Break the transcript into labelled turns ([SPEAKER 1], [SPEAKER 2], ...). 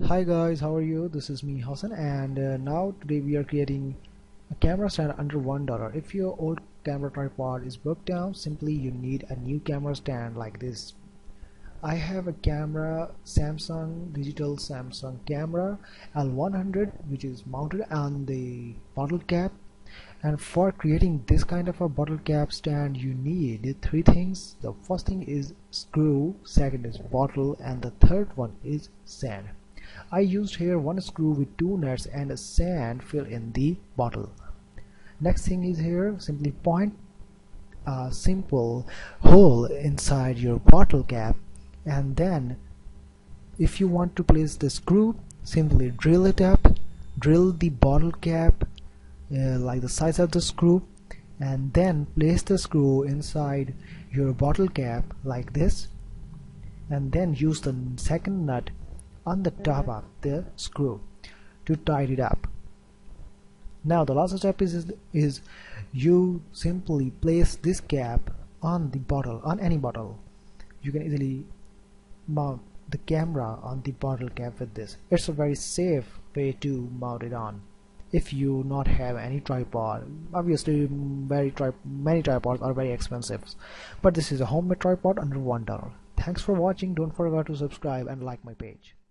[SPEAKER 1] Hi guys, how are you? This is me Hassan, and now today we are creating a camera stand under $1. If your old camera tripod is broke down, simply you need a new camera stand like this. I have a camera, digital Samsung camera L100, which is mounted on the bottle cap. And for creating this kind of a bottle cap stand, you need three things. The first thing is screw, second is bottle, and the third one is sand. I used here one screw with two nuts and a sand fill in the bottle. Next thing is here, simply point a simple hole inside your bottle cap, and then if you want to place the screw, simply drill it up, drill the bottle cap like the size of the screw, and then place the screw inside your bottle cap like this, and then use the second nut on the top of the screw to tighten it up. Now the last step is you simply place this cap on the bottle, on any bottle. You can easily mount the camera on the bottle cap with this. It's a very safe way to mount it on if you not have any tripod. Obviously many tripods are very expensive, but this is a homemade tripod under $1. Thanks for watching. Don't forget to subscribe and like my page.